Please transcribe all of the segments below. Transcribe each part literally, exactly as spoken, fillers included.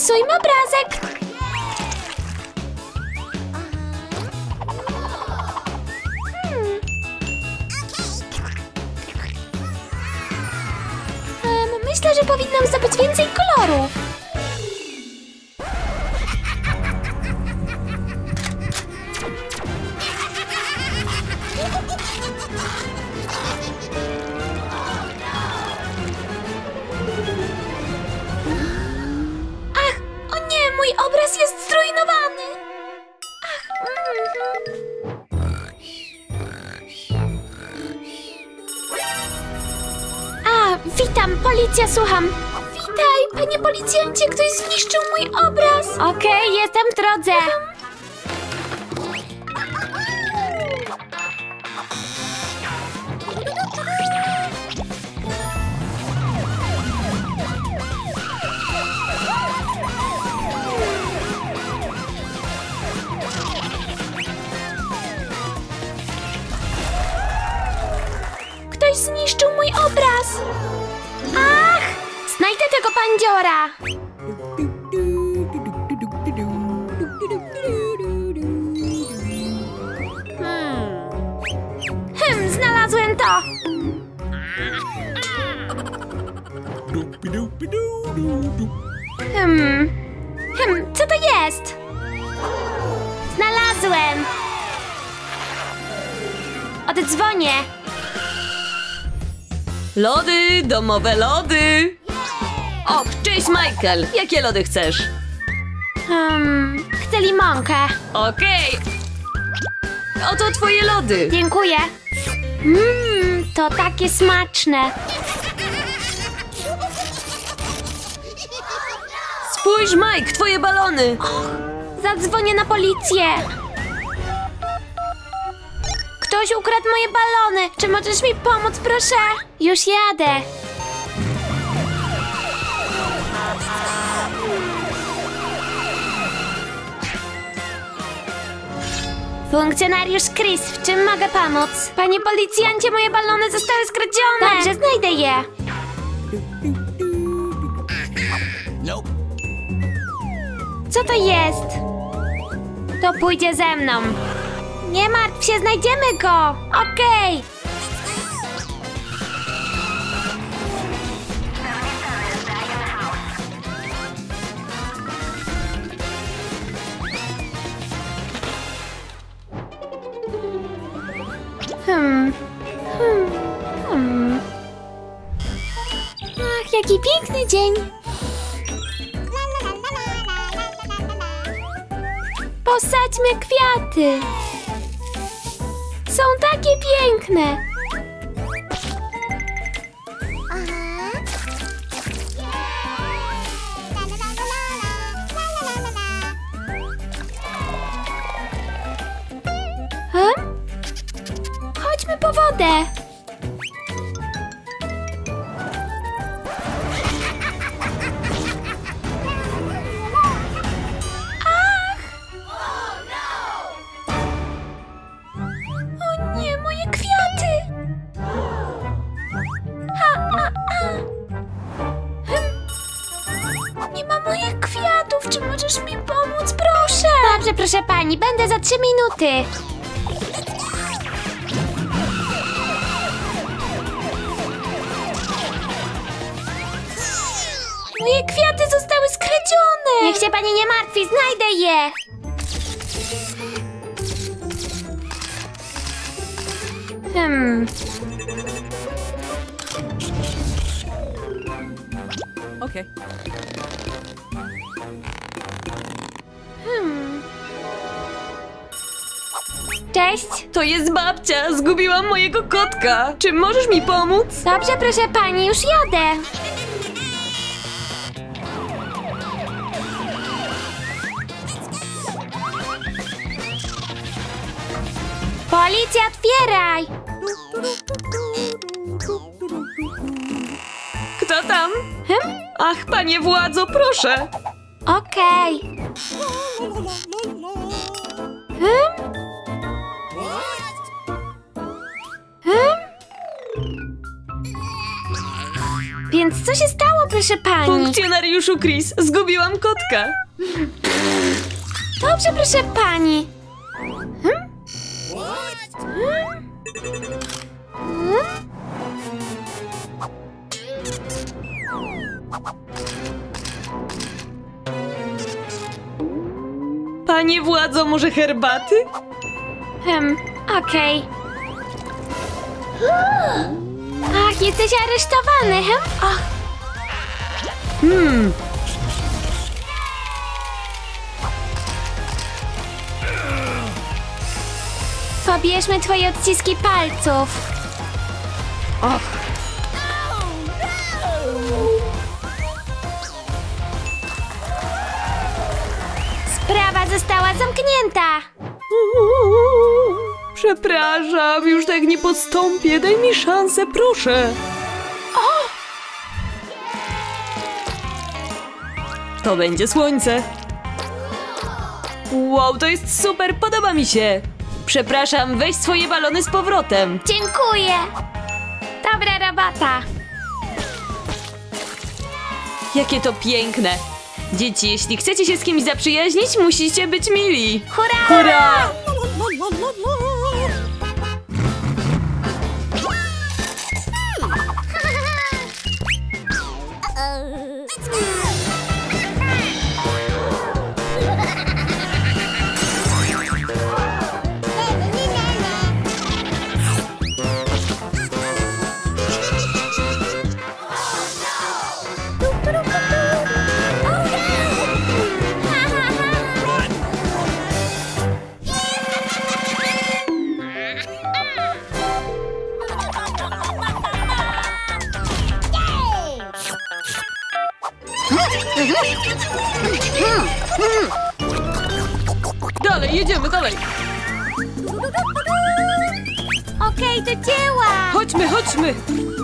Zepsujmy obrazek. Hmm. Um, myślę, że powinnam zdobyć więcej kolorów. Mój obraz jest zrujnowany! Ach, mm. A, witam, policja, słucham. Witaj, panie policjancie, ktoś zniszczył mój obraz. Okej, okay, jestem w drodze. Ktoś zniszczył mój obraz! Ach! Znajdę tego bandziora! Hmm. Hmm, znalazłem to! Hmm. Hmm, co to jest? Znalazłem! Oddzwonię! Lody, domowe lody! Och, cześć Michael! Jakie lody chcesz? Hmm, chcę limonkę. Okej! Oto twoje lody! Dziękuję. Mmm, to takie smaczne. Spójrz, Mike, twoje balony! Och, zadzwonię na policję. Ktoś ukradł moje balony. Czy możesz mi pomóc, proszę? Już jadę. Funkcjonariusz Chris, w czym mogę pomóc? Panie policjancie, moje balony zostały skradzione. Dobrze, znajdę je. Co to jest? To pójdzie ze mną. Nie martw się, znajdziemy go! Okej! Okay. Hmm. Hmm. Hmm. Ach, jaki piękny dzień! Posadźmy kwiaty! Są takie piękne! Hmm? Chodźmy po wodę! Dobrze, proszę pani, będę za trzy minuty. Moje kwiaty zostały skradzione. Niech się pani nie martwi, znajdę je. Hmm. Okej. Hmm. Cześć. To jest babcia, zgubiłam mojego kotka. Czy możesz mi pomóc? Dobrze, proszę pani, już jadę. Policja, otwieraj! Kto tam? Hmm? Ach, panie władzo, proszę. Okej. Hmm? Hmm? Więc co się stało, proszę pani? Funkcjonariuszu Chris, zgubiłam kotka. Dobrze, proszę pani. Hmm? Hmm? Hmm? Panie władzo, może herbaty? Hmm, okej. Ach, jesteś aresztowany, hmm? Ach. Hmm. Pobierzmy twoje odciski palców. Och. Sprawa została zamknięta. Przepraszam, już tak nie podstąpię. Daj mi szansę, proszę. O! To będzie słońce. Wow, to jest super, podoba mi się. Przepraszam, weź swoje balony z powrotem. Dziękuję. Dobra robota. Jakie to piękne. Dzieci, jeśli chcecie się z kimś zaprzyjaźnić, musicie być mili. Hurra! Hurra! Dalej, jedziemy dalej. Okej, do dzieła. Chodźmy, chodźmy.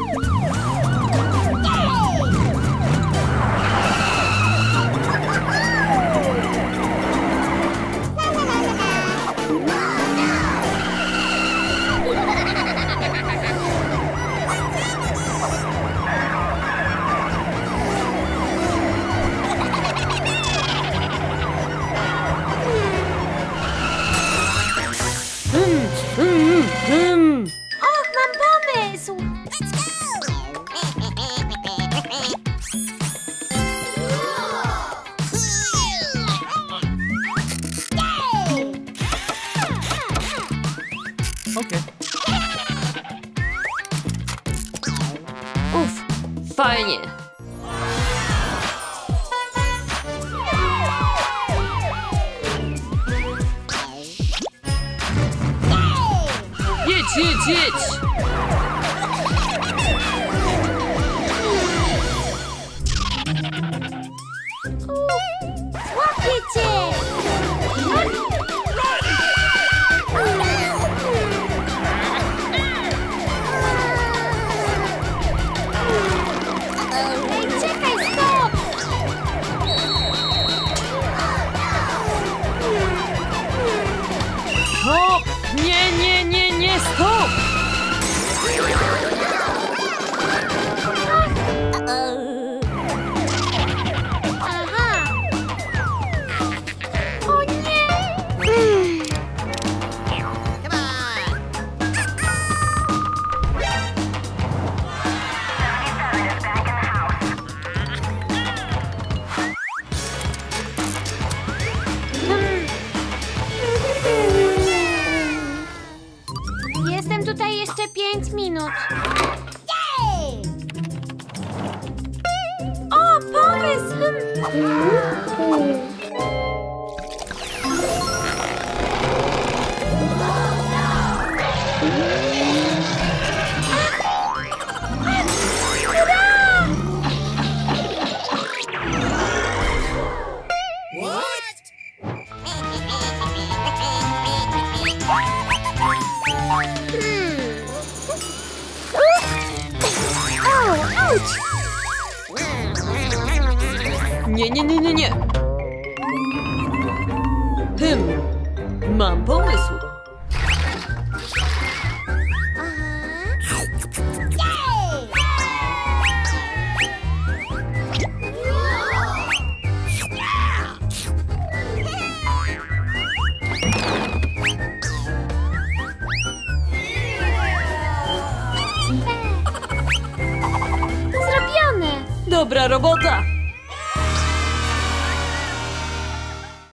Och, mam pomysł. Uf, fajnie. Jedź, jedź, jedź. Łapię cię. Ej, czekaj, stop. Stop! Nie, nie, nie, nie, stop! Aha. O nie. Jestem tutaj jeszcze pięć minut. O, pomysł! Hmm. Nie, nie, nie, nie, nie. Hmm, mam pomysł. Dobra robota!